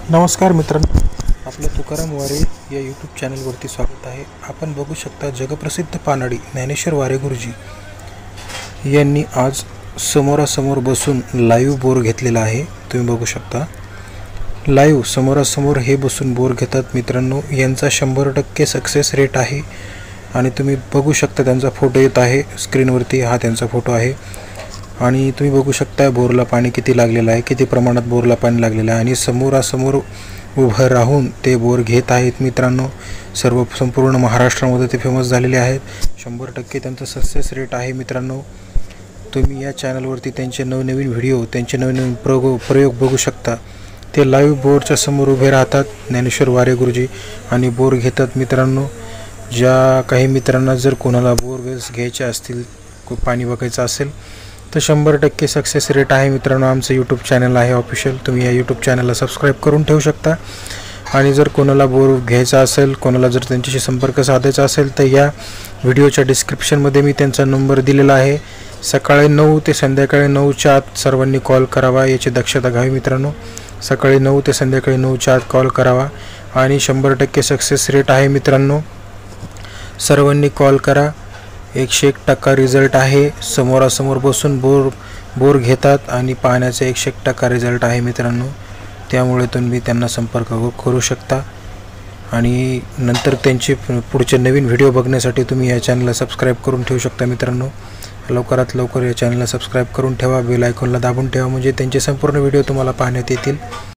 नमस्कार मित्रांनो, आपलं तुकाराम वारे या यूट्यूब चॅनलवरती स्वागत आहे। आपण बघू शकता जगप्रसिद्ध पानाडी ज्ञानेश्वर वारे गुरुजी यांनी आज समोरासमोर बसून लाईव्ह बोर घेतलेला आहे। तुम्ही बघू शकता लाईव्ह समोरासमोर हे बसून बोर घेतात। मित्रांनो, यांचा 100% सक्सेस रेट आहे आणि तुम्ही बघू शकता त्यांचा फोटो येत आहे स्क्रीनवरती। हा त्यांचा फोटो आहे आणि तुम्ही बघू शकता बोरला पाणी किती लागलेलं आहे, किती प्रमाणात बोरला पाणी लागलेलं आहे आणि समोरासमोर उभं राहून ते बोर घेत आहेत। मित्रांनो, संपूर्ण महाराष्ट्रामध्ये ते फेमस झालेले आहेत। 100% त्यांचा सक्सेस रेट आहे। मित्रांनो, तुम्ही या चॅनलवरती त्यांचे नवनवीन व्हिडिओ, त्यांचे नवनवीन प्रयोग बघू शकता। ते लाईव्ह बोरच्या समोर उभे राहतात ज्ञानेश्वर वारे गुरुजी आणि बोर घेतात। मित्रांनो, ज्या काही मित्रांना जर कोणाला बोरवेल्स घ्यायचे असतील, पाणी बघायचं असेल तर 100% सक्सेस रेट आहे। मित्रांनो, आमचं यूट्यूब चॅनल आहे ऑफिशियल, तुम्ही या यूट्यूब चॅनलला सबस्क्राईब करून ठेवू शकता। आणि जर कोणाला बोर घ्यायचा असेल, कोणाला जर त्यांच्याशी संपर्क साधायचा असेल तर या व्हिडिओच्या डिस्क्रिप्शनमध्ये मी त्यांचा नंबर दिलेला आहे। सकाळी 9 ते संध्याकाळी 9च्या आत सर्वांनी कॉल करावा, याची दक्षता घ्यावी। मित्रांनो, सकाळी 9 ते संध्याकाळी 9च्या आत कॉल करावा आणि 100% सक्सेस रेट आहे। मित्रांनो, सर्वांनी कॉल करा, 101% रिझल्ट आहे। समोरासमोर बसून बोर घेतात आणि पाण्याचा 101% रिझल्ट आहे। मित्रांनो, त्यामुळे तुम्ही त्यांना संपर्क करू शकता आणि नंतर त्यांचे पुढचे नवीन व्हिडिओ बघण्यासाठी तुम्ही या चॅनलला सबस्क्राईब करून ठेवू शकता। मित्रांनो, लवकरात लवकर या चॅनलला सबस्क्राईब करून ठेवा, बेल आयकॉनला दाबून ठेवा, म्हणजे त्यांचे संपूर्ण व्हिडिओ तुम्हाला पाहण्यात येतील।